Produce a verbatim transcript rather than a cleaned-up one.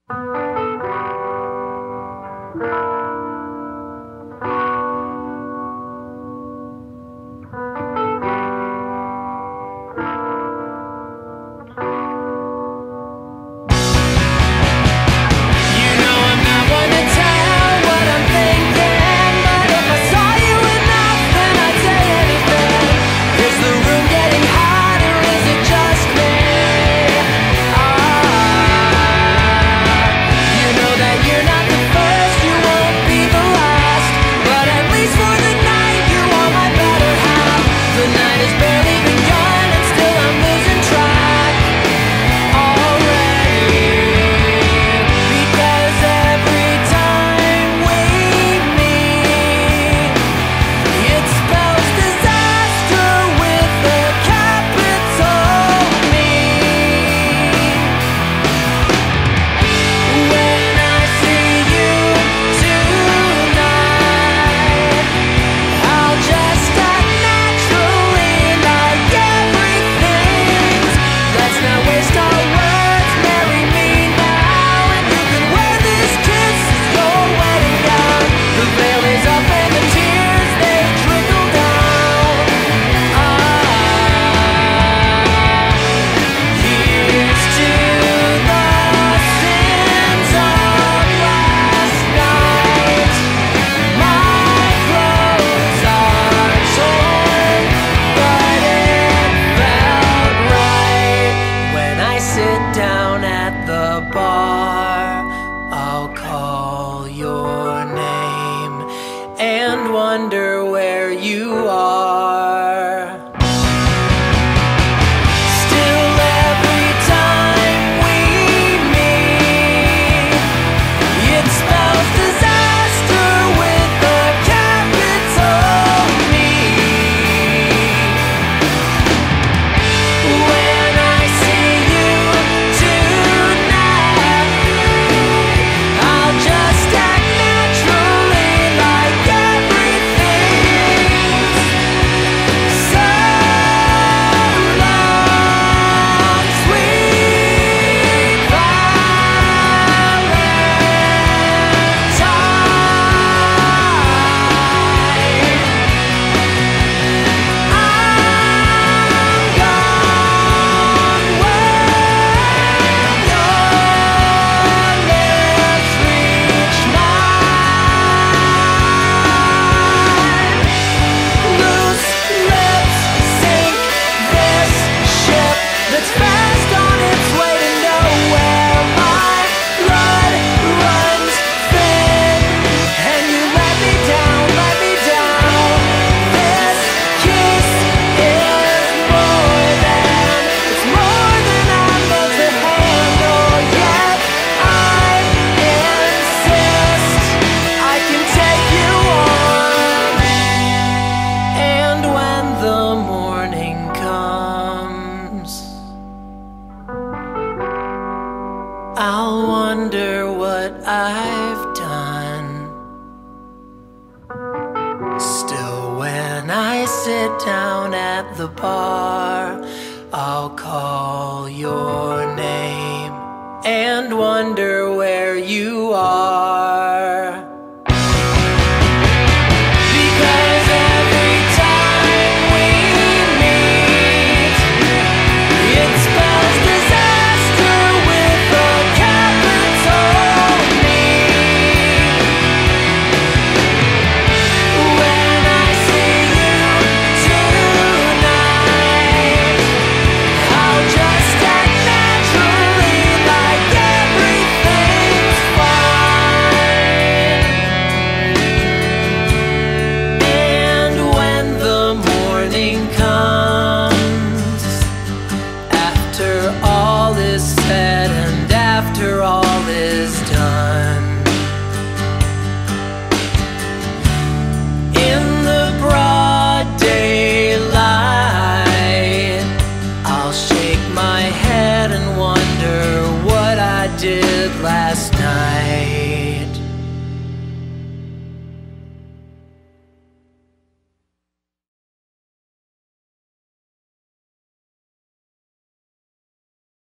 And wonder where you are. Still, every time we meet, it spells disaster with a capital M. When I see you tonight, I'll just act naturally like I'll wonder what I've done. Still, when I sit down at the bar, I'll call your name and wonder where you are. Said and after all is done, in the broad daylight, I'll shake my head and wonder what I did last